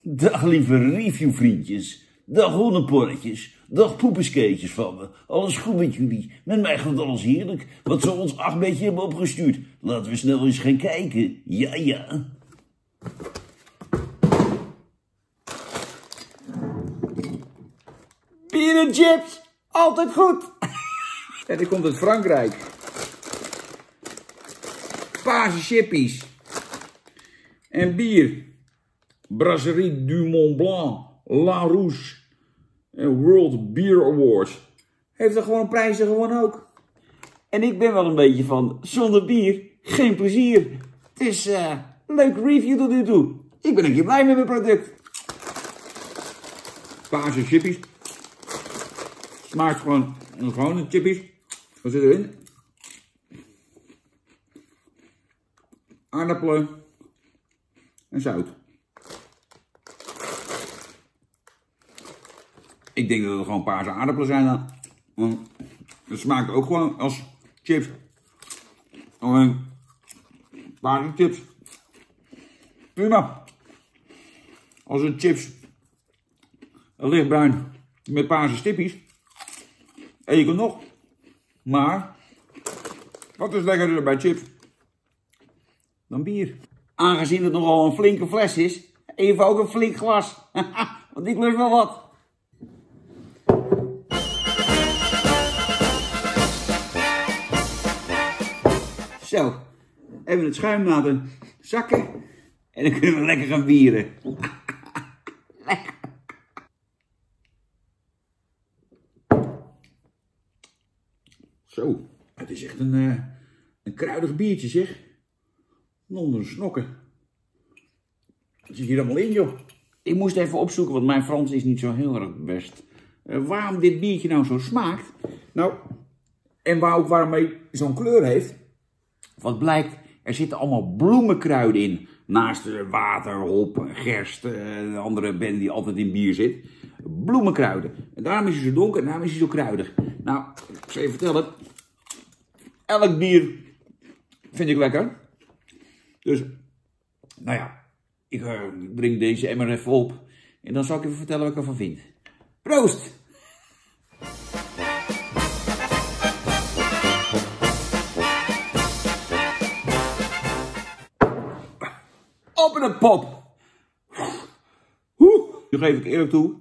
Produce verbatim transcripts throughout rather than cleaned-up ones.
Dag lieve reviewvriendjes, dag hondenporretjes, dag poepenskeetjes van me. Alles goed met jullie? Met mij gaat alles heerlijk. Wat ze ons acht beetje hebben opgestuurd. Laten we snel eens gaan kijken. Ja, ja. Bier en chips, altijd goed. En die komt uit Frankrijk. Paarse chippies. En bier. Brasserie du Mont Blanc, La Rousse en World Beer Awards. Heeft er gewoon prijzen gewonnen ook. En ik ben wel een beetje van, zonder bier, geen plezier. Het is uh, een leuke review tot nu toe. Ik ben een keer blij met mijn product. Paarse chippies. Smaakt gewoon, gewoon de chippies. Wat zit erin? Aardappelen en zout. Ik denk dat het gewoon paarse aardappelen zijn dan. Want het smaakt ook gewoon als chips. Alleen paarse chips. Prima. Als een chips een lichtbruin met paarse stippies. En je kunt nog. Maar wat is lekkerder bij chips dan bier? Aangezien het nogal een flinke fles is, even ook een flink glas. Want ik lust wel wat. Zo, even het schuim laten zakken en dan kunnen we lekker gaan bieren. Lekker. Zo, het is echt een, uh, een kruidig biertje zeg. Onder snokken. Wat zit hier allemaal in joh? Ik moest even opzoeken, want mijn Frans is niet zo heel erg best. Uh, waarom dit biertje nou zo smaakt? Nou, en waar ook waarom hij zo'n kleur heeft. Wat blijkt, er zitten allemaal bloemenkruiden in. Naast uh, water, hop, gerst, uh, een andere band die altijd in bier zit. Bloemenkruiden. En daarom is hij zo donker en daarom is hij zo kruidig. Nou, ik zal je vertellen. Elk bier vind ik lekker. Dus, nou ja, ik uh, drink deze emmer even op. En dan zal ik even vertellen wat ik ervan vind. Proost! Op en een pop! Oeh, nu geef ik eerlijk toe.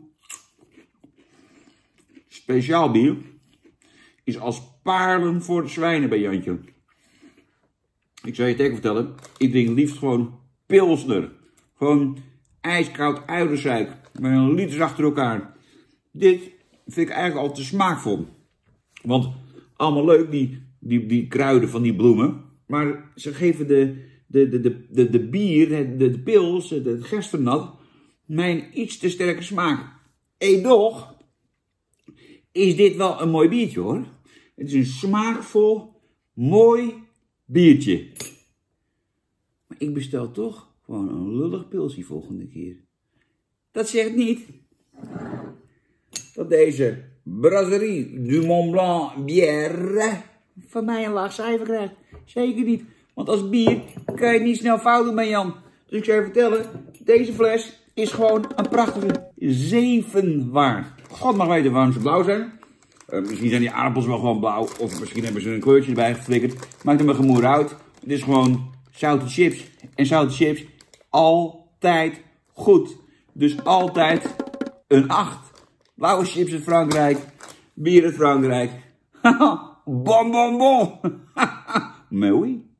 Speciaal bier is als paarden voor de zwijnen bij Jantje. Ik zal je het even vertellen. Ik drink liefst gewoon pilsner. Gewoon ijskoud uidersuik. Met een liters achter elkaar. Dit vind ik eigenlijk al te smaakvol. Want allemaal leuk die, die, die kruiden van die bloemen. Maar ze geven de, de, de, de, de, de bier, de, de pils, het gerstennat, mij een iets te sterke smaak. Edoch is dit wel een mooi biertje hoor. Het is een smaakvol, mooi biertje. Maar ik bestel toch gewoon een lullig pilsje volgende keer. Dat zegt niet dat deze Brasserie du Mont Blanc bière van mij een laag cijfer krijgt. Zeker niet. Want als bier kan je het niet snel fout doen bij Jan. Dus ik zou je vertellen, deze fles is gewoon een prachtige zeven waard. God mag weten waarom ze blauw zijn. Uh, misschien zijn die aardappels wel gewoon blauw. Of misschien hebben ze er een kleurtje erbij geflikkerd. Maakt er maar gemoer uit. Het is gewoon zoute chips. En zoute chips altijd goed. Dus altijd een acht. Blauwe chips uit Frankrijk. Bier uit Frankrijk. Bon, bon, bon. Mooi.